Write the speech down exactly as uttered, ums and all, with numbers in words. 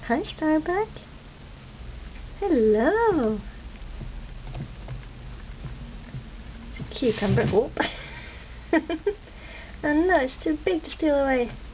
Hi, Starbuck. Hello. It's a cucumber. Oh. Oh no, it's too big to steal away.